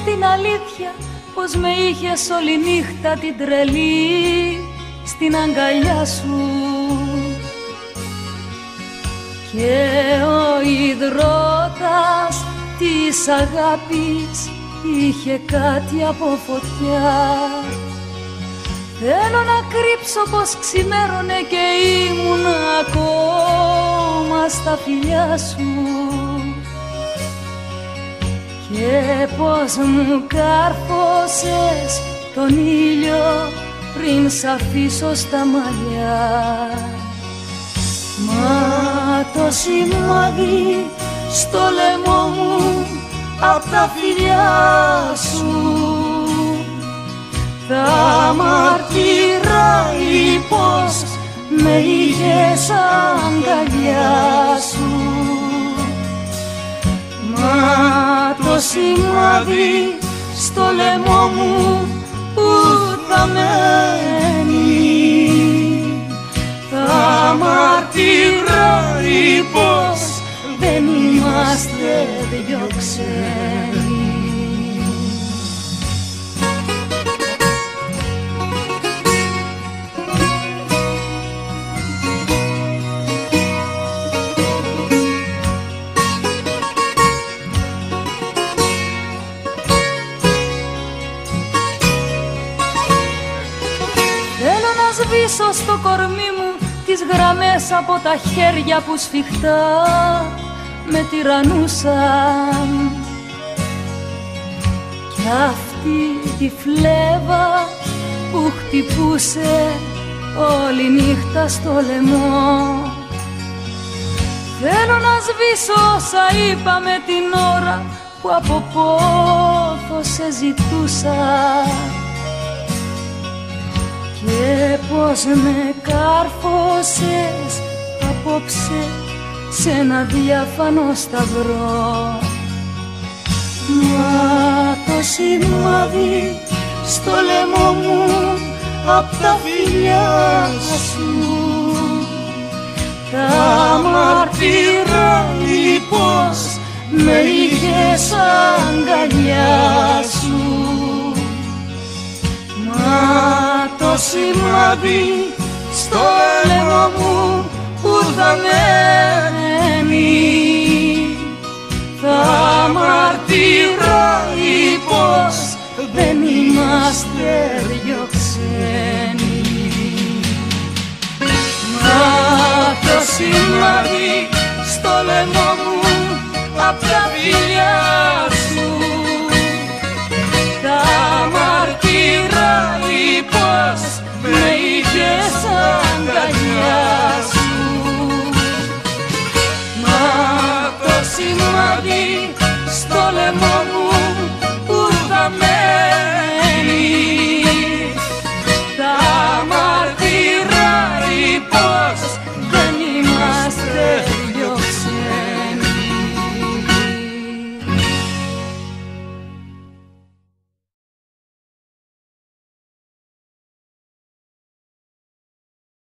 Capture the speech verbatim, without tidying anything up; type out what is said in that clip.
την αλήθεια πως με είχες όλη νύχτα την τρελή στην αγκαλιά σου. Και ο υδρότας της αγάπης είχε κάτι από φωτιά. Θέλω να κρύψω πως ξημέρωνε και ήμουν ακόμα στα φιλιά σου. Και πως μου κάρφωσες τον ήλιο πριν σ' αφήσω στα μαλλιά. Μα το σημάδι στο λαιμό μου απ' τα φιλιά σου θα μαρτυράει πως με είχες αγκαλιά σου. Μα το σημάδι στο λαιμό μου που θα μένει θα μαρτυράει πως δεν είμαστε δυο ξένοι. Σβήσω στο κορμί μου τις γραμμές από τα χέρια που σφιχτά με τυραννούσαν. Κι αυτή τη φλέβα που χτυπούσε όλη νύχτα στο λαιμό. Θέλω να σβήσω όσα είπαμε την ώρα που από πόθο σε ζητούσα. Και πως με κάρφωσες απόψε σε ένα διάφανο σταυρό. Μα το σημάδι στο λαιμό μου απ' τα φιλιά σου θα μαρτυράει πως με είχες αγκαλιά σου. Μα το σημάδι στο λαιμό μου που θα μένει θα μαρτυράει πως δεν είμαστε δυο ξένοι. Μα το σημάδι στο λαιμό μου απ' τα φιλιά σου θα μαρτυράει πως με είχε